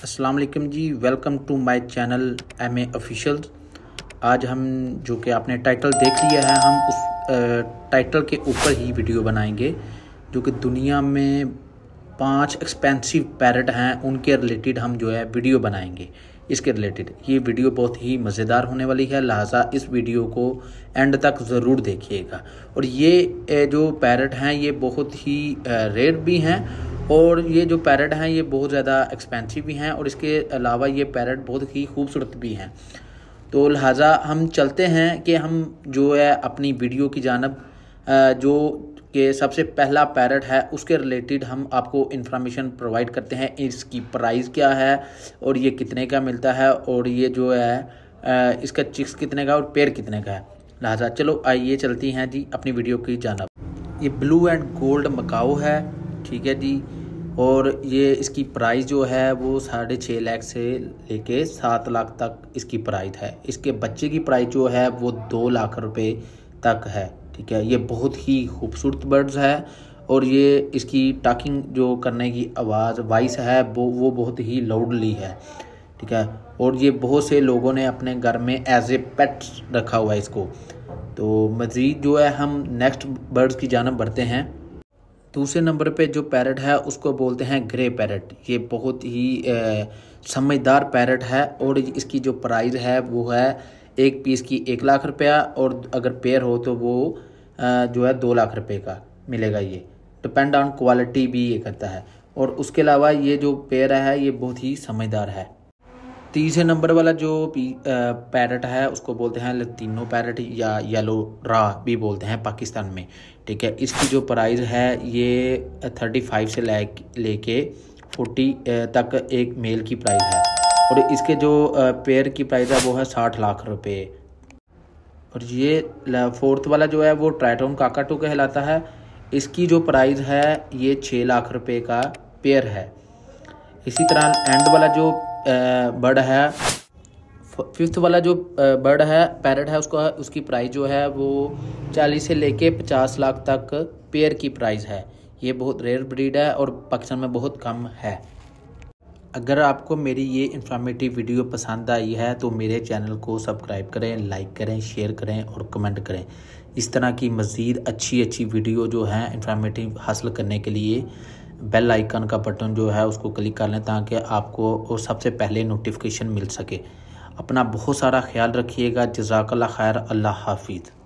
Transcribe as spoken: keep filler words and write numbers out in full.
अस्सलाम वालेकुम जी, welcome to my channel M A official. आज हम जो कि आपने टाइटल देख लिया है, हम उस टाइटल के ऊपर ही वीडियो बनाएंगे जो कि दुनिया में पांच एक्सपेंसिव पैरट हैं, उनके रिलेटेड हम जो है वीडियो बनाएंगे। इसके रिलेटेड ये वीडियो बहुत ही मज़ेदार होने वाली है, लिहाजा इस वीडियो को एंड तक ज़रूर देखिएगा। और ये जो पैरट हैं ये बहुत ही रेयर भी हैं और ये जो पैरट हैं ये बहुत ज़्यादा एक्सपेंसिव भी हैं और इसके अलावा ये पैरट बहुत ही खूबसूरत भी हैं। तो लिहाजा हम चलते हैं कि हम जो है अपनी वीडियो की जानब जो कि सबसे पहला पैरट है उसके रिलेटेड हम आपको इन्फॉर्मेशन प्रोवाइड करते हैं। इसकी प्राइस क्या है और ये कितने का मिलता है और ये जो है इसका चिक्स कितने का और पेयर कितने का है। लिहाजा चलो आइए चलती हैं जी अपनी वीडियो की जानब। ये ब्लू एंड गोल्ड मकाओ है, ठीक है जी। और ये इसकी प्राइस जो है वो साढ़े छः लाख से लेके सात लाख तक इसकी प्राइस है। इसके बच्चे की प्राइस जो है वो दो लाख रुपए तक है, ठीक है। ये बहुत ही खूबसूरत बर्ड्स है और ये इसकी टॉकिंग जो करने की आवाज़ वॉइस है वो वो बहुत ही लाउडली है, ठीक है। और ये बहुत से लोगों ने अपने घर में एज ए पेट रखा हुआ है इसको। तो मज़ीद जो है हम नेक्स्ट बर्ड्स की जानब बढ़ते हैं। दूसरे नंबर पे जो पैरट है उसको बोलते हैं ग्रे पैरट। ये बहुत ही समझदार पैरट है और इसकी जो प्राइस है वो है एक पीस की एक लाख रुपया और अगर पेयर हो तो वो जो है दो लाख रुपए का मिलेगा। ये डिपेंड ऑन क्वालिटी भी ये करता है। और उसके अलावा ये जो पेयर है ये बहुत ही समझदार है। तीसरे नंबर वाला जो पैरट है उसको बोलते हैं लतीनो पैरट या येलो रा भी बोलते हैं पाकिस्तान में, ठीक है। इसकी जो प्राइस है ये थर्टी फाइव से लेके फोर्टी तक एक मेल की प्राइस है और इसके जो पेयर की प्राइस है वो है साठ लाख रुपए। और ये फोर्थ वाला जो है वो ट्राइटोन काकाटू कहलाता है। इसकी जो प्राइस है ये छः लाख रुपए का पेयर है। इसी तरह एंड वाला जो बर्ड है, फिफ्थ वाला जो बर्ड है पैरट है, उसका उसकी प्राइस जो है वो चालीस से लेके पचास लाख तक पेयर की प्राइस है। ये बहुत रेयर ब्रीड है और पाकिस्तान में बहुत कम है। अगर आपको मेरी ये इन्फॉर्मेटिव वीडियो पसंद आई है तो मेरे चैनल को सब्सक्राइब करें, लाइक करें, शेयर करें और कमेंट करें। इस तरह की मज़ीद अच्छी अच्छी वीडियो जो है इन्फॉर्मेटिव हासिल करने के लिए बेल आइकन का बटन जो है उसको क्लिक कर लें ताकि आपको और सबसे पहले नोटिफिकेशन मिल सके। अपना बहुत सारा ख्याल रखिएगा। जज़ाकल्लाह खैर। अल्लाह हाफिज़।